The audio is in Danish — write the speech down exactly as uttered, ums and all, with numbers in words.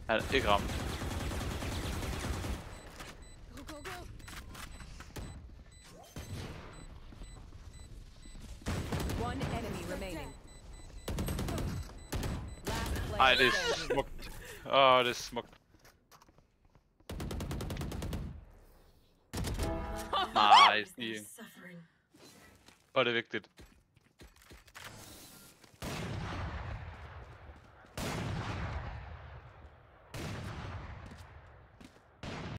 Han er ikke ramt. Ej, det er smukt. Åh, oh, det er smukt. Nice. Hvor er det vigtigt.